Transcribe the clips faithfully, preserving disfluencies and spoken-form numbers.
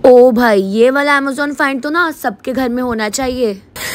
ओ भाई, ये वाला अमेज़न फाइंड तो ना सबके घर में होना चाहिए।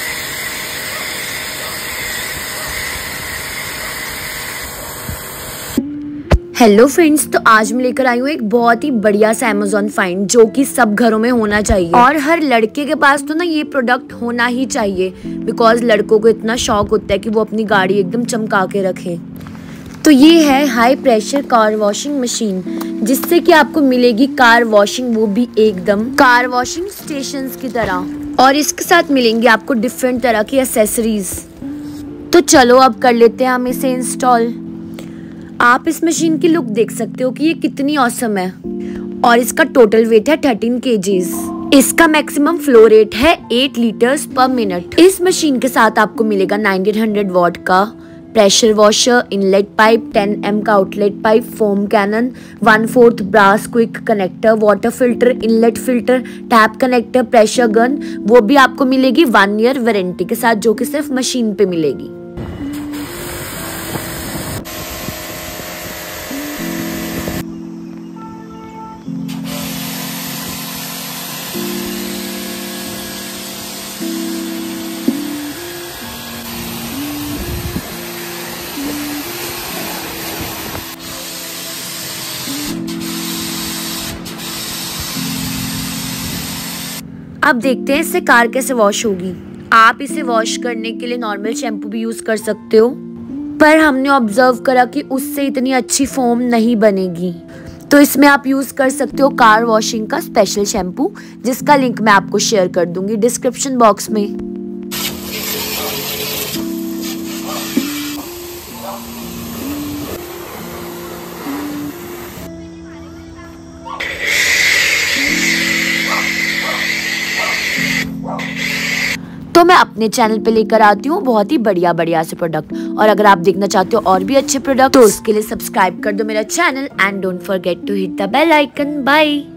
हेलो फ्रेंड्स, तो आज मैं लेकर आई हूँ एक बहुत ही बढ़िया सा अमेज़न फाइंड जो कि सब घरों में होना चाहिए और हर लड़के के पास तो ना ये प्रोडक्ट होना ही चाहिए, बिकॉज लड़कों को इतना शौक होता है कि वो अपनी गाड़ी एकदम चमका के रखें। तो ये है high pressure car washing machine, जिससे कि आपको मिलेगी कार वॉशिंग, वो भी एकदम कार वॉशिंग स्टेशंस की तरह। और इसके साथ मिलेंगी आपको डिफरेंट तरह की एक्सेसरीज। तो चलो अब कर लेते हैं हम इसे इंस्टॉल। आप इस मशीन की लुक देख सकते हो कि ये कितनी ऑसम है और इसका टोटल वेट है थर्टीन केजीज। इसका मैक्सिमम फ्लो रेट है एट लीटर्स पर मिनट। इस मशीन के साथ आपको मिलेगा नाइनटीन हंड्रेड वॉट का pressure washer, inlet pipe, ten M का outlet pipe, foam cannon, one fourth brass quick connector, water filter, inlet filter, tap connector, pressure gun, वो भी आपको मिलेगी वन ईयर वारंटी के साथ, जो कि सिर्फ मशीन पे मिलेगी। अब देखते हैं इससे कार कैसे वॉश होगी। आप इसे वॉश करने के लिए नॉर्मल शैम्पू भी यूज कर सकते हो, पर हमने ऑब्जर्व करा कि उससे इतनी अच्छी फोम नहीं बनेगी, तो इसमें आप यूज कर सकते हो कार वॉशिंग का स्पेशल शैम्पू, जिसका लिंक मैं आपको शेयर कर दूंगी डिस्क्रिप्शन बॉक्स में। तो मैं अपने चैनल पे लेकर आती हूँ बहुत ही बढ़िया बढ़िया से प्रोडक्ट, और अगर आप देखना चाहते हो और भी अच्छे प्रोडक्ट तो उसके लिए सब्सक्राइब कर दो मेरा channel and don't forget to hit the bell icon. Bye.